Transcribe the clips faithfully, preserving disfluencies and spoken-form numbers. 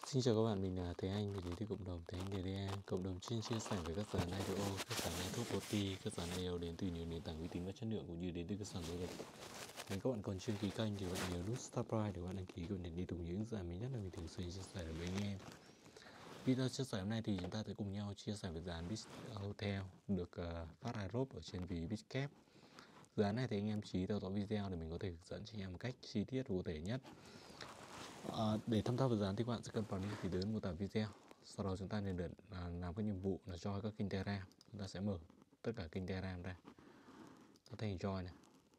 Xin chào các bạn, mình là Thế Anh, đến từ cộng đồng Thế Anh đê đê a, cộng đồng chuyên chia sẻ về các dự án i đê ô, các dự án thuốc ô tê, các dự án i o đến từ nhiều nền tảng uy tín và chất lượng cũng như đến từ các sản giao dịch. Nếu các bạn còn chưa đăng ký kênh thì bạn nhớ nút subscribe để các bạn đăng ký để đi cùng những dự án mới nhất là mình thường xuyên chia sẻ với anh em. Video chia sẻ hôm nay thì chúng ta sẽ cùng nhau chia sẻ về dự án Bit Hotel được uh, phát airdrop ở trên ví Bitcap. Dự án này thì anh em chú ý theo dõi video để mình có thể hướng dẫn cho anh em một cách chi tiết và cụ thể nhất. À, để tham gia vào dự án thì các bạn sẽ cần vào link phía dưới mô tả video. Sau đó chúng ta nên à, làm các nhiệm vụ là join các kênh Telegram. Chúng ta sẽ mở tất cả kênh Telegram ra, ta thành join này,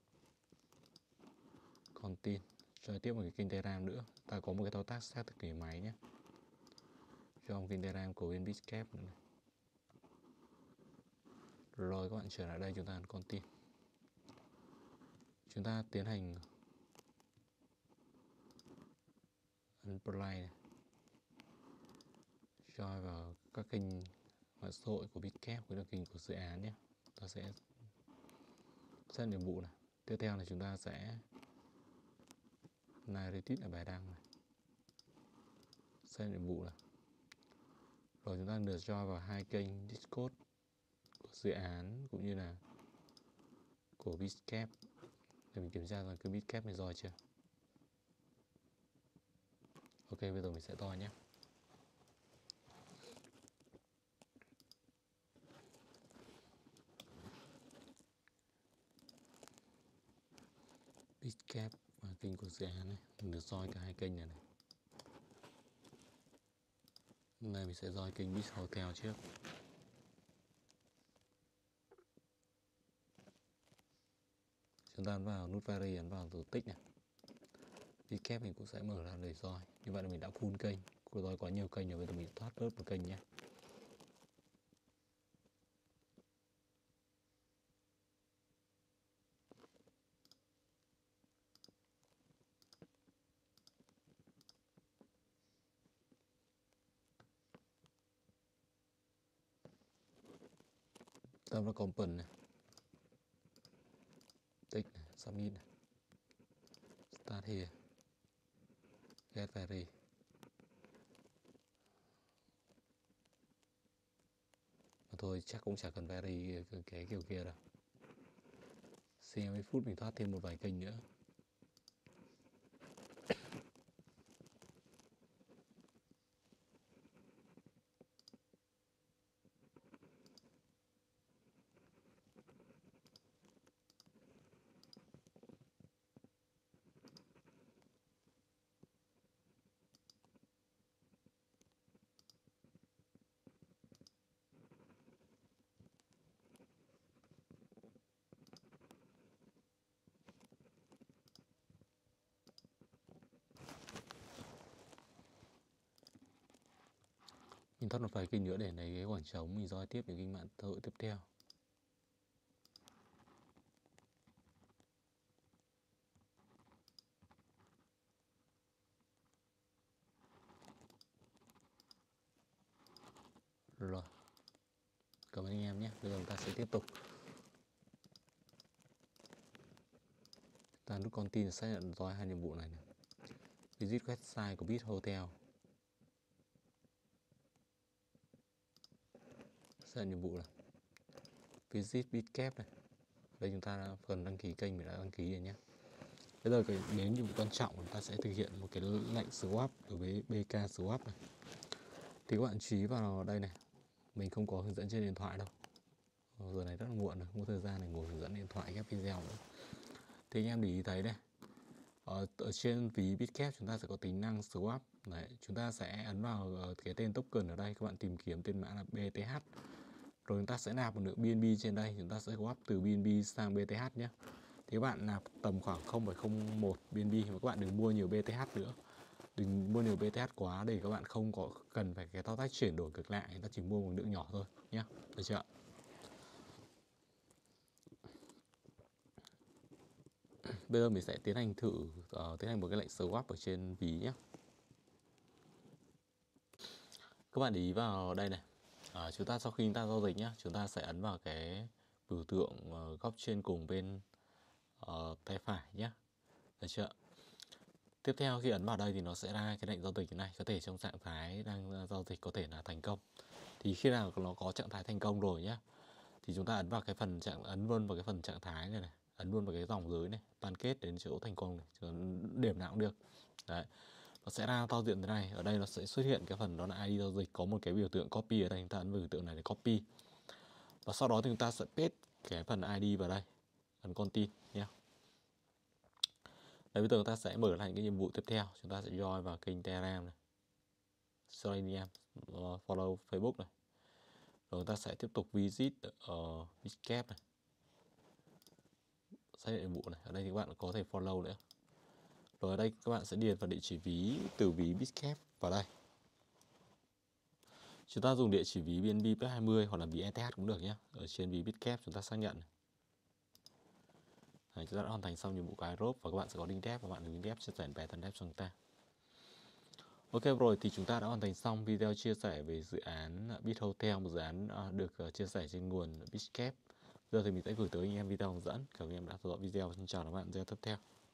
continue, join tiếp một cái kênh Telegram nữa. Ta có một cái thao tác xác thực cái máy nhé, join kênh Telegram của bên Bitcap này. Rồi các bạn trở lại đây, chúng ta continue, chúng ta tiến hành unplay này, join vào các kênh mạng xã hội của Bitcap với là kênh của dự án nhé. Ta sẽ set nhiệm vụ này. Tiếp theo là chúng ta sẽ narrative là bài đăng này, set nhiệm vụ này. Rồi chúng ta được join vào hai kênh Discord của dự án cũng như là của Bitcap để mình kiểm tra rằng cái Bitcap này join chưa. Ok, bây giờ mình sẽ join nhé. Bitcap và kênh của dự án này, mình được join cả hai kênh này này. Hôm nay mình sẽ join kênh Bit Hotel trước. Chúng ta ấn vào nút vary, ấn vào từ tích này. Bitcap mình cũng sẽ mở ra để join. Như vậy là mình đã full kênh. Của tôi có nhiều kênh rồi, bây giờ mình thoát bớt một kênh nhé. Tâm vào component này, tích này, submit này, start here, get vary. Mà thôi chắc cũng chả cần vary cái, cái kiểu kia đâu. Xem mấy phút mình thoát thêm một vài kênh nữa. Mình thoát một vài kênh nữa để lấy cái khoảng trống, mình join tiếp những kênh mạng xã hội tiếp theo. Rồi, cảm ơn anh em nhé. Bây giờ chúng ta sẽ tiếp tục. Ta nút continue xác nhận join hai nhiệm vụ này này. Visit website của Bit Hotel. Xác nhận nhiệm vụ này. Visit Bitcap này. Đây chúng ta đã phần đăng ký kênh mình đã đăng ký rồi nhé. Bây giờ cái đến nhiệm vụ quan trọng, chúng ta sẽ thực hiện một cái lệnh swap đối với bê ca swap này. Thì các bạn chú ý vào đây này, mình không có hướng dẫn trên điện thoại đâu. Giờ này rất là muộn rồi, không có thời gian để ngồi hướng dẫn điện thoại ghép video nữa. Thì anh em để ý thấy đây, ở, ở trên ví Bitcap chúng ta sẽ có tính năng swap. Đấy, chúng ta sẽ ấn vào cái tên token ở đây, các bạn tìm kiếm tên mã là bê tê hát. Rồi chúng ta sẽ nạp một lượng bê en bê trên đây, chúng ta sẽ swap từ bê en bê sang bê tê hát nhé. Thì các bạn nạp tầm khoảng không phẩy không một bê en bê, mà các bạn đừng mua nhiều bê tê hát nữa. Đừng mua nhiều bê tê hát quá để các bạn không có cần phải cái thao tác chuyển đổi ngược lại, ta chỉ mua một lượng nhỏ thôi nhé. Được chưa? Bây giờ mình sẽ tiến hành thử uh, tiến hành một cái lệnh swap ở trên ví nhé. Các bạn để ý vào đây này, à, chúng ta sau khi chúng ta giao dịch nhé, chúng ta sẽ ấn vào cái biểu tượng uh, góc trên cùng bên uh, tay phải nhé. Được chưa? Tiếp theo khi ấn vào đây thì nó sẽ ra cái lệnh giao dịch như này, có thể trong trạng thái đang giao dịch có thể là thành công. Thì khi nào nó có trạng thái thành công rồi nhá, thì chúng ta ấn vào cái phần trạng ấn luôn vào cái phần trạng thái này này, ấn luôn vào cái dòng dưới này, tan kết đến chỗ thành công này, điểm nào cũng được. Đấy. Nó sẽ ra giao diện thế này, ở đây nó sẽ xuất hiện cái phần đó là i đê giao dịch, có một cái biểu tượng copy ở đây, chúng ta ấn vào biểu tượng này để copy. Và sau đó thì chúng ta sẽ paste cái phần i đê vào đây, ấn continue nhé. Đấy, bây giờ chúng ta sẽ mở lại cái nhiệm vụ tiếp theo, chúng ta sẽ join vào kênh Telegram này, Selenium, follow Facebook này. Rồi chúng ta sẽ tiếp tục visit ở Bitcap này, xác nhận nhiệm vụ này, ở đây thì các bạn có thể follow nữa. Rồi ở đây các bạn sẽ điền vào địa chỉ ví từ ví Bitcap vào đây. Chúng ta dùng địa chỉ ví bê en bê plus hai mươi hoặc là ví e tê hát cũng được nhé. Ở trên ví Bitcap chúng ta xác nhận. Đấy, chúng ta đã hoàn thành xong nhiệm vụ của iRope và các bạn sẽ có link dev và bạn link dev chia sẻ bài thân dev cho chúng ta. Ok rồi, thì chúng ta đã hoàn thành xong video chia sẻ về dự án BitHotel, một dự án được chia sẻ trên nguồn Bitcap. Giờ thì mình sẽ gửi tới anh em video hướng dẫn. Cảm ơn anh em đã theo dõi video. Xin chào các bạn video tiếp theo.